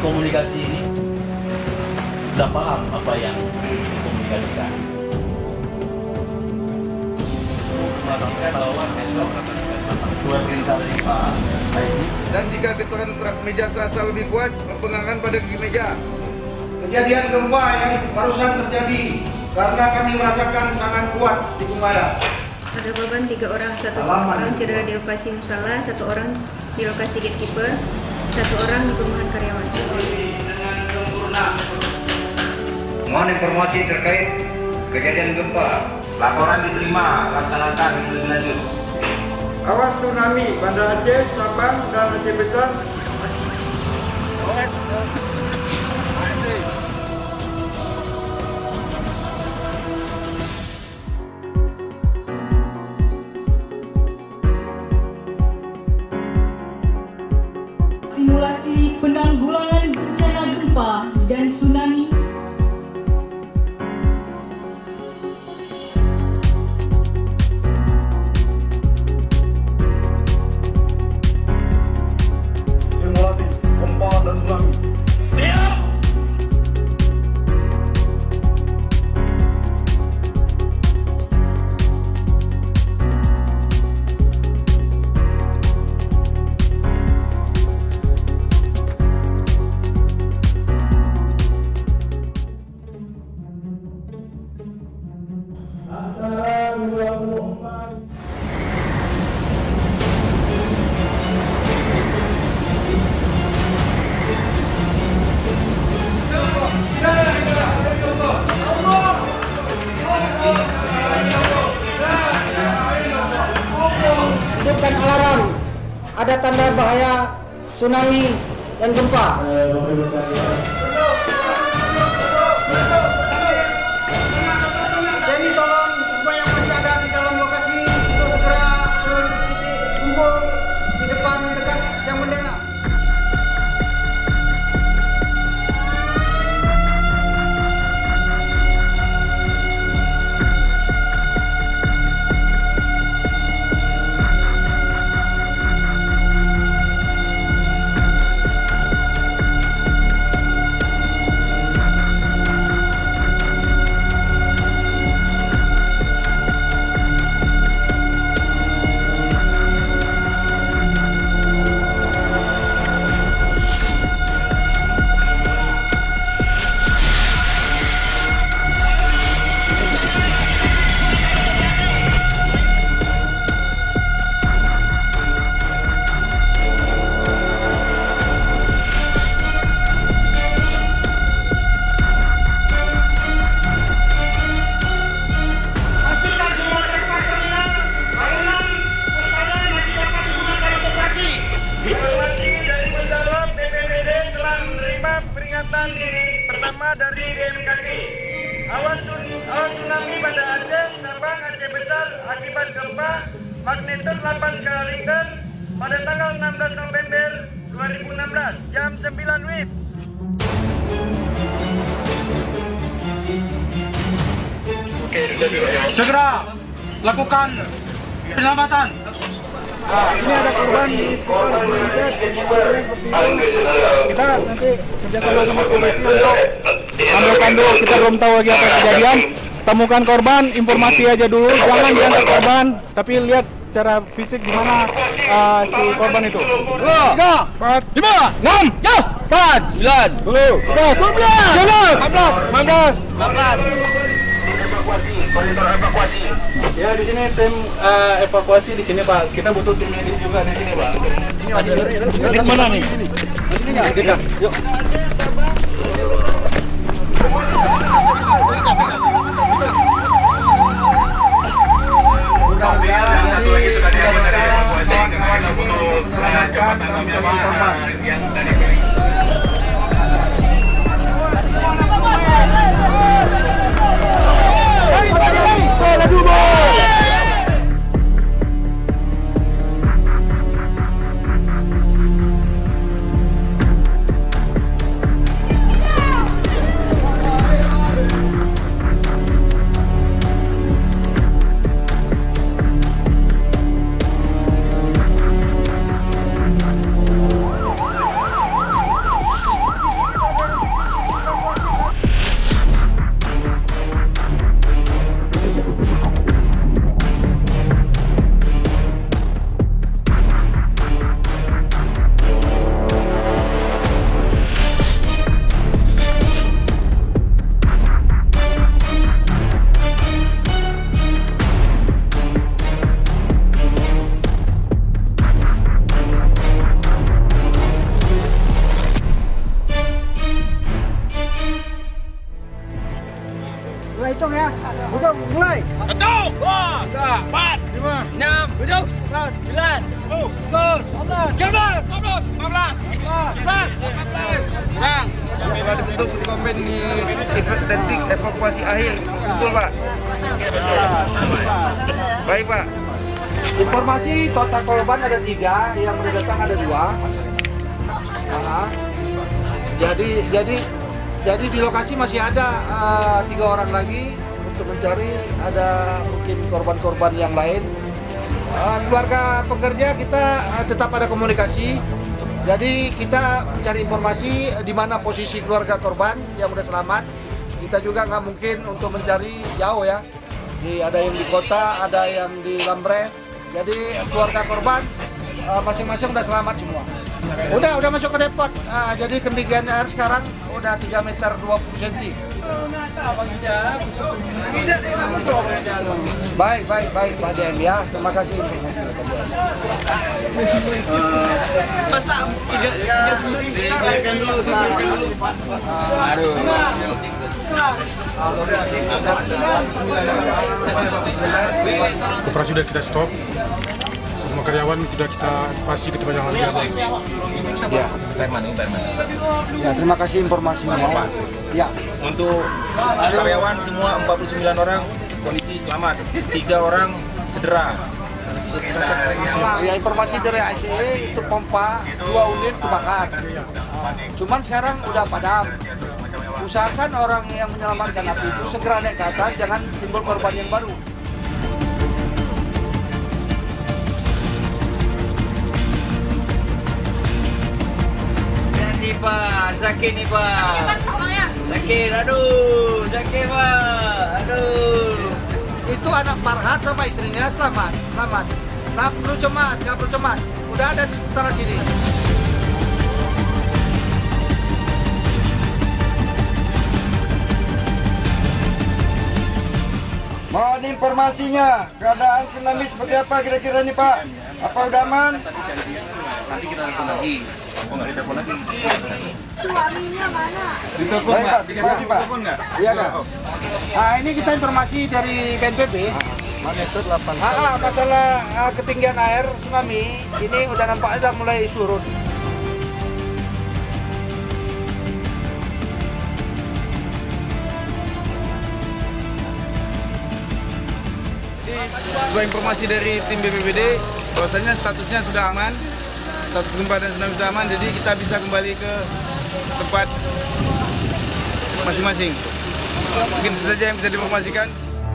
komunikasi ini sudah paham apa yang dikomunikasikan. Memastikan bahwa besok sesuai perintah dari Pak Aisi. Dan jika getaran meja terasa lebih kuat, perpegangan pada gigi meja. Kejadian gempa yang barusan terjadi karena kami merasakan sangat kuat di Kumbaya. Ada korban 3 orang, 1 orang cedera di lokasi musala, 1 orang di lokasi gatekeeper, 1 orang di perumahan karyawan. Dengan sempurna. Mohon informasi terkait kejadian gempa. Laporan diterima, laksanakan lebih lanjut. Awas tsunami Banda Aceh, Sabang, dan Aceh Besar. Simulasi penanggulangan bencana gempa dan tsunami. Simulasi gempa dan tsunami. Siap! Hidupkan alarm, ada tanda bahaya tsunami dan gempa. Jadi tolong semua yang masih ada di dalam lokasi untuk segera ke titik kumpul di depan dekat tiang bendera. Informasi dari penjawab BPBD telah menerima peringatan dini pertama dari BMKG. Awas tsunami Banda Aceh, Sabang, Aceh Besar akibat gempa magnitudo 8 skala Richter pada tanggal 16 November 2016 jam 9 WIB. Segera lakukan penyelamatan. Ini ada korban di sekitar Indonesia, seperti itu. Kita nanti kerjasama dengan komite untuk ambil pandu. Kita belum tahu lagi apa kejadian. Temukan korban, informasi aja dulu, jangan diangkat korban, tapi lihat secara fisik gimana si korban itu. 3, 4, 5, 6, 7, 8, 9, 10, 11, 12, 13, 14, 15. Evakuasi. Ya di sini tim evakuasi di sini Pak. Kita butuh tim medis juga di sini Pak. Di mana nih? Yuk. Mudah-mudahan jadi sudah bisa kawan-kawan ini menyelamatkan dan mencari korban. Kami masih bentuk komen di titik evakuasi akhir. Betul, Pak? Baik, Pak. Informasi total korban ada 3, yang udah datang ada 2. Jadi di lokasi masih ada 3 orang lagi untuk mencari, ada mungkin korban-korban yang lain. Keluarga pekerja kita tetap ada komunikasi. Jadi kita mencari informasi di mana posisi keluarga korban yang udah selamat. Kita juga nggak mungkin untuk mencari jauh ya. Ada yang di kota, ada yang di Lambre. Jadi keluarga korban masing-masing udah selamat semua. Udah masuk ke depot. Jadi ketinggian air sekarang udah 3 meter 20 cm. Baik Pak DM ya. Terima kasih informasi Pak DM. Operasi sudah kita stop. Semua karyawan sudah kita evakuasi ke tempat yang lebih aman. Ya, terima kasih informasinya. Ya. Untuk karyawan semua 49 orang kondisi selamat, 3 orang cedera. Ya, informasi dari ICE itu pompa 2 unit kebakar. Cuman sekarang udah padam. Usahakan orang yang menyelamatkan api itu segera naik ke atas, jangan timbul korban yang baru. Pak, sakit nih Pak. Sakit, aduh, sakit Pak, aduh. Itu anak Farhat sama istrinya selamat. Nggak perlu cemas. Udah ada di sekitar sini. Mohon informasinya, keadaan tsunami seperti apa kira-kira nih Pak? Apa udah aman? Nanti kita telepon lagi. Oh, nggak ditelepon lagi. Suaminya mana? Ditelepon Baik, nggak? Pak. Terima kasih, Pak. Ditelepon nggak? Iya Kak. Ini kita informasi dari BNPB. Masalah ketinggian air tsunami ini udah nampak udah mulai surut. Sebuah informasi dari tim BPBD, bahwasanya statusnya sudah aman, status gempa dan tsunami sudah aman, jadi kita bisa kembali ke tempat masing-masing. Mungkin itu saja yang bisa diinformasikan.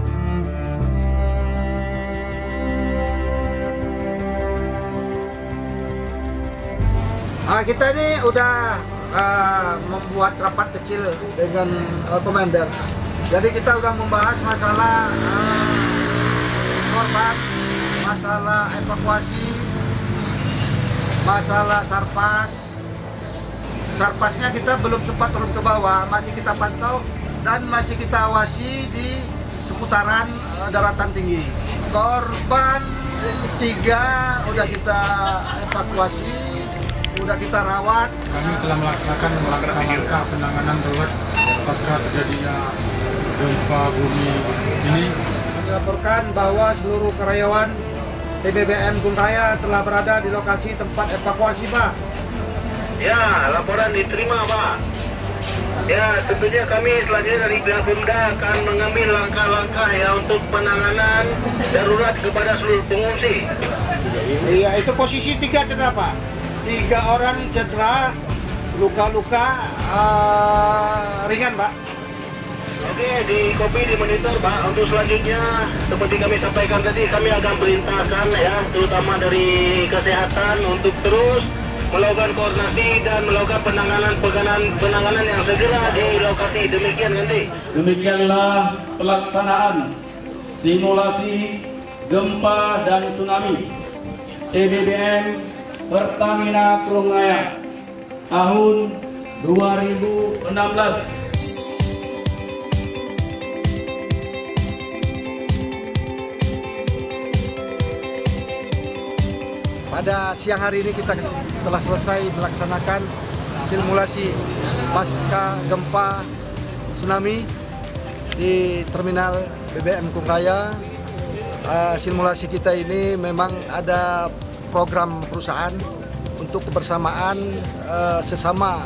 Kita ini udah membuat rapat kecil dengan komandan. Jadi kita udah membahas masalah korban, masalah evakuasi, masalah sarpas. Sarpasnya kita belum sempat turun ke bawah, masih kita pantau dan masih kita awasi di seputaran daratan tinggi. Korban 3 udah kita evakuasi, udah kita rawat. Kami telah melaksanakan langkah penanganan darurat pasca terjadinya gempa bumi ini. Dilaporkan bahwa seluruh karyawan TBBM Gunung telah berada di lokasi tempat evakuasi, Pak. Ya, laporan diterima, Pak. Ya, tentunya kami selanjutnya dari pihak Pemda akan mengambil langkah-langkah ya untuk penanganan darurat kepada seluruh pengungsi. Iya, itu posisi 3 cedera, Pak. 3 orang cedera, luka-luka ringan, Pak. Oke, di copy di monitor, Pak. Untuk selanjutnya, seperti kami sampaikan tadi, kami akan perintahkan ya, terutama dari kesehatan untuk terus melakukan koordinasi dan melakukan penanganan yang segera di lokasi. Demikian nanti. Demikianlah pelaksanaan simulasi gempa dan tsunami TBBM Pertamina Krungaya tahun 2016. Pada siang hari ini kita telah selesai melaksanakan simulasi pasca gempa tsunami di terminal BBM Kungraya. Simulasi kita ini memang ada program perusahaan untuk kebersamaan sesama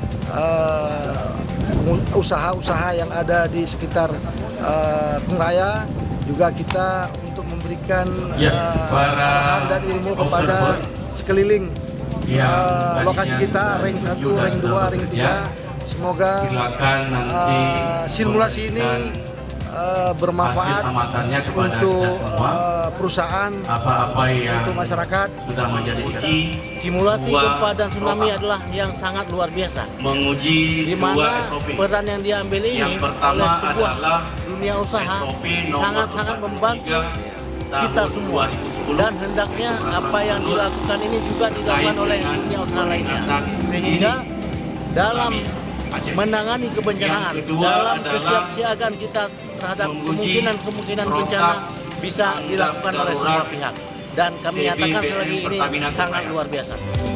usaha-usaha yang ada di sekitar Krung Raya. Juga kita untuk memberikan arahan dan ilmu kepada sekeliling lokasi kita, ring 1, ring 2, ring 3. Semoga simulasi ini bermanfaat untuk perusahaan, untuk masyarakat. Simulasi gempa dan tsunami adalah yang sangat luar biasa, di mana peran yang diambil ini oleh sebuah dunia usaha sangat-sangat membantu kita semua, dan hendaknya apa yang dilakukan ini juga dilakukan oleh dunia usaha lainnya, sehingga dalam menangani kebencanaan, dalam kesiapsiagaan kita terhadap kemungkinan bencana bisa dilakukan oleh semua pihak. Dan kami nyatakan selagi ini sangat luar biasa.